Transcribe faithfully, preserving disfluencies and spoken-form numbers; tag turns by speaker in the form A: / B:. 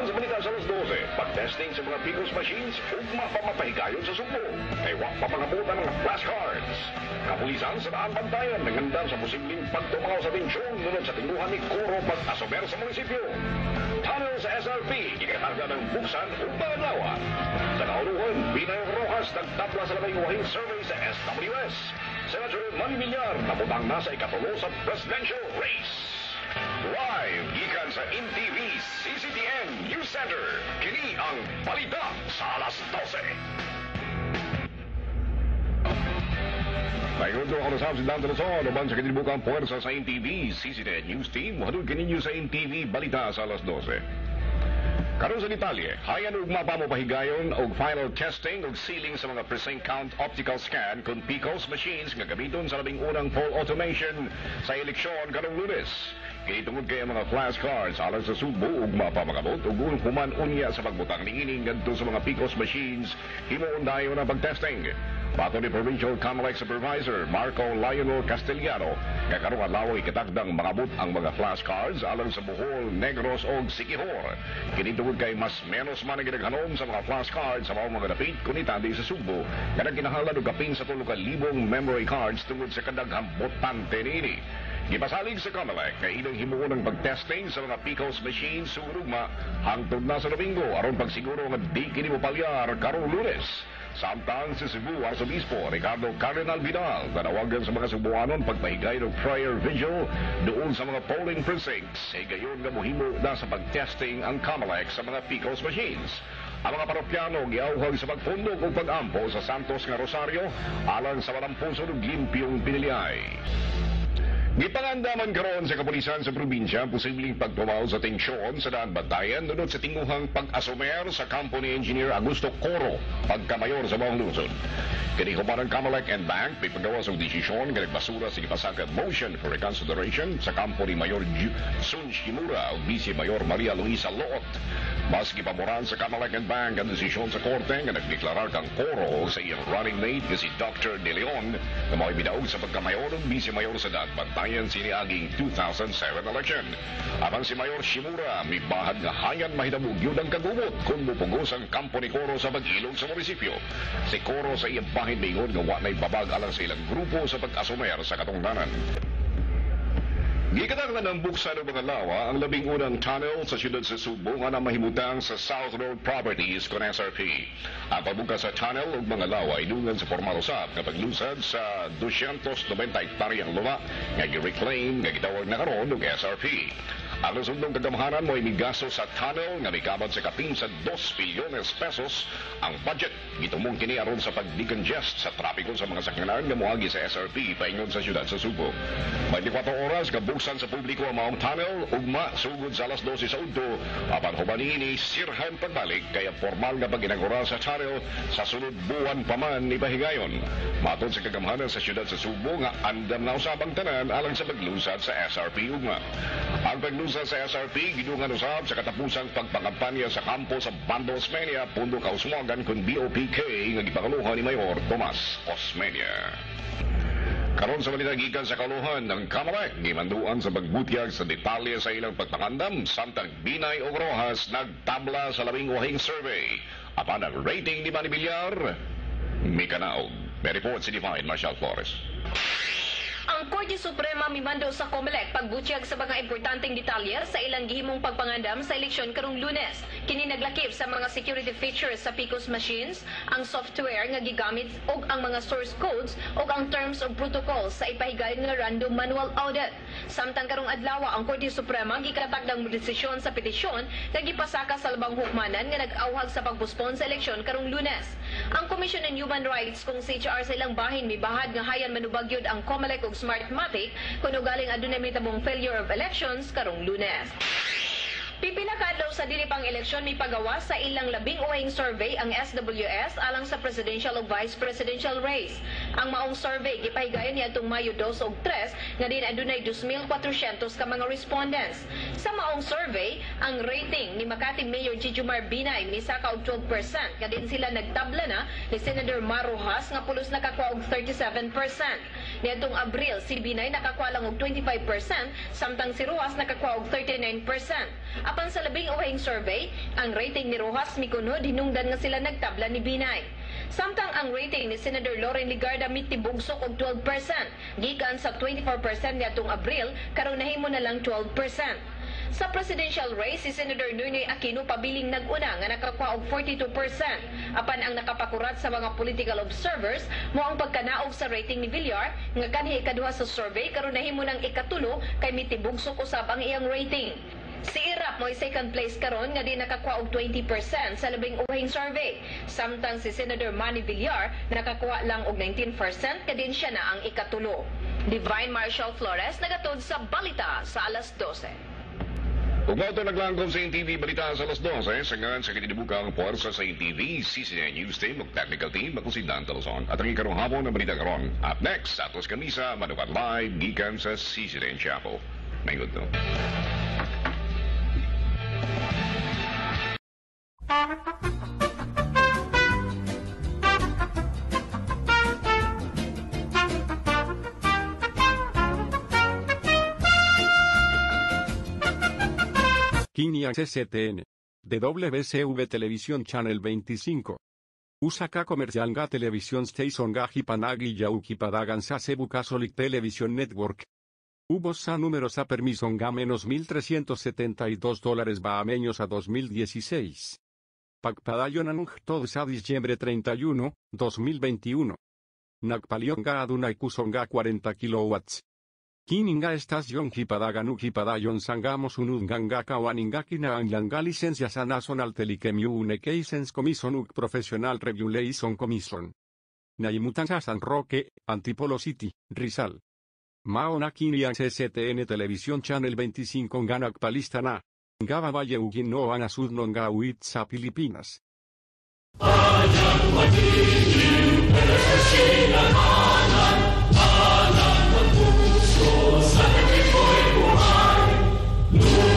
A: Apan sa balita sa alas dose, pag-testing sa mga Picos machines, ugma pa mapahigayon sa Sugbo. Kay wak pa mangabot ang mga flashcards. Kapulisan sa daan bantayan nangandam sa posibleng pagtumaw sa tensyon nunod sa tinguhan ni Coro pag-asomer sa munisipyo. Tunnel sa S R P, ikakarga ng buksan o Bangalawa. Sa kauluhan, Binay Rojas nagtabla sa labing wahing survey sa S W S. Senator Manny Villar naputang na sa ikatulo sa presidential race. Live gikan sa N T V C C T N News Center. Kini ang balita sa alas dose. Ngayon doon ako nasab si Dante Luzon, uban sa kinilibukang puwersa sa N T V C C T N News Team. Hadod kaninyo sa N T V balita sa alas dose. Karon sa detalye, hayan og mapa mo pahigayon og final testing og sealing sa mga precinct count optical scan kung Picos machines nga gamiton sa labing unang poll automation sa eleksyon karong Lunes. Kini tungod kay mga flashcards alang sa Sugbo ug mapa magabot ug human unya sa pagbutang niini ngadto sa mga Picos machines himuon dayon ang pagtesting. Bato ni Provincial Comelec Supervisor Marco Lionel Castellano, nga karong adlaw ikatakdang mangabot ang mga flashcards alang sa Bohol, Negros o Siquijor. Kini tungod kay mas menos man ang ginaghanom sa mga flashcards sa mga dapit kunita di sa Sugbo, nga nagkinahanglan og kapin sa tulo ka libong memory cards tungod sa kadaghang botante niini. Gipasalig sa Comelec kay ilang himuon ang pagtesting sa mga Picos machines sa Urugma hangtod na sa Domingo aron pagsiguro nga di kini mopalyar karong Lunes. Samtang si Cebu Arsobispo Ricardo Cardinal Vidal nanawagan sa mga Cebuanon pagpahigay ng prayer vigil doon sa mga polling precincts. E gayon nga mohimo na sa pagtesting ang Comelec sa mga Picos machines. Ang mga parokyano giauhag sa pagpundok o pag-ampo sa Santos nga Rosario alang sa walampuso ng limpyong piniliay. Gipangandaman karon sa kapulisan sa probinsya ang posibleng pagtumaw sa tensyon sa daan bantayan nunod sa tinguhang pag-asomer sa kampo ni Engineer Augusto Coro pagkamayor sa buong lungsod. Kini human ang Comelec and Bank pipagawas ang desisyon nga nagbasura sa gipasakad motion for reconsideration sa kampo ni Mayor Sun Shimura o Vice Mayor Maria Luisa Loot. Mas gipaboran sa Comelec and Bank ang desisyon sa korte nga nagdeklarar kang Coro sa iyang running mate nga si Doctor De Leon na mga bidaog sa pagkamayor ng Vice Mayor sa daan bantayan siniaging two thousand seven election. Apan si Mayor Shimura may bahad nga hayan mahitabo gyud ang kagubot kung mupugos ang kampo ni Coro sa pag-ilog sa munisipyo. Si Coro sa iyang bahin mingon nga wa nay babag alang sa ilang grupo sa pag-asumer sa katungdanan. Gikatanglan ng buksan ng mga lawa ang labing unang tunnel sa siyudad sa Sugbo nga na mahimutang sa South Road Properties con S R P. Ang pagbukas sa tunnel og mga lawa ay dungan sa formal usab nga paglusad sa two hundred ninety hektaryang lupa nga gi-reclaim nga gitawag na karon og S R P. Ang resundong kagamhanan mo ay migasto sa tunnel nga mikabad sa kapin sa two bilyones pesos ang budget. Gitumong kini aron sa pag-decongest sa trapiko sa mga sakyanan nga moagi sa S R P paingon sa siyudad sa Sugbo. twenty-four oras kabuksan sa publiko ang maong tunnel ugma sugod sa alas twelve sa udto apan human ini sirhan pagbalik kaya formal nga pag-inaugura sa tunnel sa sunod buwan pa man ni pahigayon. Matod sa kagamhanan sa siyudad sa Sugbo nga andam na usabang tanan alang sa paglusad sa S R P ugma. Ang paglusad sa S R P gidungan usab sa katapusang pagpangkampanya sa kampo sa Bandos Mania pundo kausmogan kun B O P K nga gipangaluhan ni Mayor Tomas Osmeña. Karon sa balita gikan sa kaluhan ng Comelec gimanduan sa pagbutyag sa detalye sa ilang pagpangandam samtang Binay o Rojas nagtabla sa labing wahing survey. Apan ang rating ni Manny Villar may kanaog. May report si Divine Marshall Flores.
B: Ang Korte Suprema mimando sa Comelec pagbutyag sa mga importanteng detalye sa ilang gihimong pagpangandam sa eleksyon karong Lunes. Kini naglakip sa mga security features sa Picos machines, ang software nga gigamit ug ang mga source codes ug ang terms of protocols sa ipahigayon nga random manual audit. Samtang karong adlaw ang Korte Suprema gikatakdang desisyon sa petisyon nga gipasaka sa labang hukmanan nga nag-awhag sa pagpospon sa eleksyon karong Lunes. Ang Commission on Human Rights kung C H R sa ilang bahin mibahad nga hayan manubagyod ang Comelec ug Smartmatic kuno galing adunay mitabong failure of elections karong Lunes. Pipila ka adlaw sa dili pang eleksyon may pagawas sa ilang labing uwahing survey ang S W S alang sa presidential ug vice presidential race. Ang maong survey gipahigayon niadtong Mayo two ug three nga din adunay two thousand four hundred ka mga respondents. Sa mao maong survey, ang rating ni Makati Mayor Jejomar Binay minisaka og twelve percent. Kadin sila nagtabla na ni Senator Mar Rojas nga pulos nakakuha og thirty-seven percent. Niadtong Abril, si Binay nakakuha lang og twenty-five percent, samtang si Rojas nakakuha og thirty-nine percent. Apan sa labing uhing survey, ang rating ni Rojas mikunod hinungdan nga sila nagtabla ni Binay. Samtang ang rating ni Senator Loren Ligarda mitibugsok og twelve percent, gikan sa twenty-four percent niadtong Abril, karon nahimo na lang twelve percent. Sa presidential race, si Senator Noynoy Aquino pabiling nag-una nga nakakuha og forty-two percent. Apan ang nakapakurat sa mga political observers mo ang pagkanaog sa rating ni Villar nga kanhi ikaduha sa survey karon nahimo nang ikatulo kay mitibugsok usab ang iyang rating. Si Irap mo'y second place karon nga di nakakuha og twenty percent sa labing uhing survey. Samtang si Senator Manny Villar nakakuha lang og nineteen percent kadin siya na ang ikatulo. Divine Marshall Flores nagatod sa Balita sa alas dose.
A: Ug mao to naglangkob sa N T V Balita sa alas dose, sangan sa kinidibukang puwersa sa N T V, C C N News Team, ug technical team, ako si Dan Talson. At ang ikarong hapon na balita karon. Up next, Atos Kamisa, manukan live, gikan sa C C N Chapel. Mayroon to.
C: Kini ang C C T N. De W C V Televisión Channel veinticinco. Usaka Comercial ga Televisión Station ga Hipanagi Yauki Padagan sa Cebu Catholic Television Network. Hubo sa número sa permiso ga menos mil trescientos setenta y dos dólares bahameños a dos mil dieciséis. Pagpadayon ang todo sa Diciembre treinta y uno, dos mil veintiuno. Nagpalion ga adunay kuson ga cuarenta kilowatts. Kininga estación Hipadagan u Hipadayon sangamos unun ganga kawaninga kinaanglan ga lisensya sa National Telecom Communications Commission ug Professional Regulation Commission. Naimutan sa San Roque, Antipolo City, Rizal. Mao na kini ang C C T N Televisión Channel veinticinco nga nagpalista na. Nga babaye ugin no ang asud no nga uwit sa Pilipinas.
D: Sa